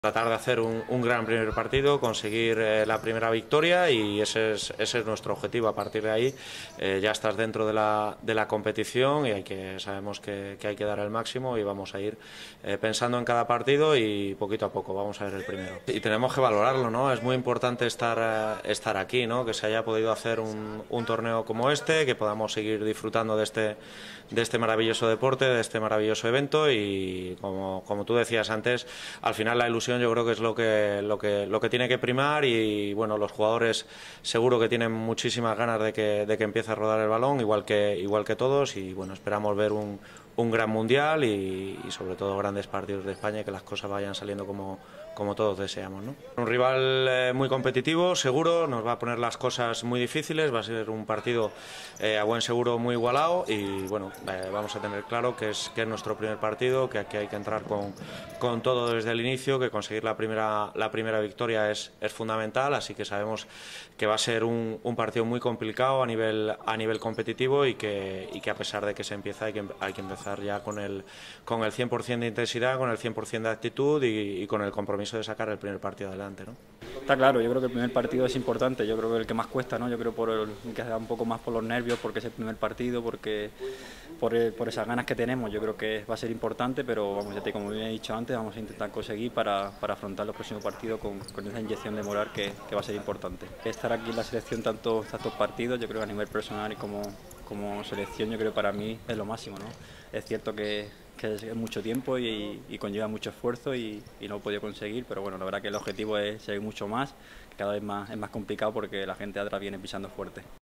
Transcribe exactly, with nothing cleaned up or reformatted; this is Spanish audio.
Tratar de hacer un, un gran primer partido, conseguir eh, la primera victoria y ese es, ese es nuestro objetivo. A partir de ahí eh, ya estás dentro de la, de la competición y hay que, sabemos que, que hay que dar el máximo y vamos a ir eh, pensando en cada partido y poquito a poco vamos a ver el primero. Y tenemos que valorarlo, ¿no? Es muy importante estar, eh, estar aquí, ¿no? Que se haya podido hacer un, un torneo como este, que podamos seguir disfrutando de este, de este maravilloso deporte, de este maravilloso evento y como, como tú decías antes, al final la ilusión yo creo que es lo que, lo que, lo que tiene que primar y bueno, los jugadores seguro que tienen muchísimas ganas de que, de que empiece a rodar el balón, igual que, igual que todos y bueno, esperamos ver un, un gran mundial y, y sobre todo grandes partidos de España y que las cosas vayan saliendo como, como todos deseamos, ¿no? Un rival eh, muy competitivo, seguro, nos va a poner las cosas muy difíciles, va a ser un partido eh, a buen seguro muy igualado y bueno, eh, vamos a tener claro que es, que es nuestro primer partido, que aquí hay que entrar con, con todo desde el inicio, que conseguir la primera, la primera victoria es, es fundamental, así que sabemos que va a ser un, un partido muy complicado a nivel, a nivel competitivo y que, y que a pesar de que se empieza hay que, hay que empezar ya con el, con el cien por cien de intensidad, con el cien por cien de actitud y, y con el compromiso de sacar el primer partido adelante, ¿no? Está claro, yo creo que el primer partido es importante, yo creo que el que más cuesta, ¿no? Yo creo por el, que se da un poco más por los nervios, porque es el primer partido, porque por, el, por esas ganas que tenemos, yo creo que va a ser importante, pero vamos, ya te, como bien he dicho antes, vamos a intentar conseguir para, para afrontar los próximos partidos con, con esa inyección de moral que, que va a ser importante. Estar aquí en la selección tantos, tantos partidos, yo creo que a nivel personal y como, como selección, yo creo que para mí es lo máximo, ¿no? Es cierto que, que es mucho tiempo y, y conlleva mucho esfuerzo y, y no lo he podido conseguir, pero bueno, la verdad que el objetivo es seguir mucho más, cada vez más, es más complicado porque la gente de atrás viene pisando fuerte.